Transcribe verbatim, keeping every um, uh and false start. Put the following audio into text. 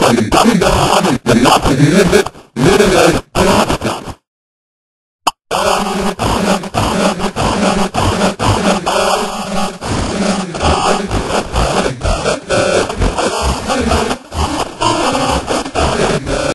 العقل تعمل ده عقل يعني العقل بينزل من الآية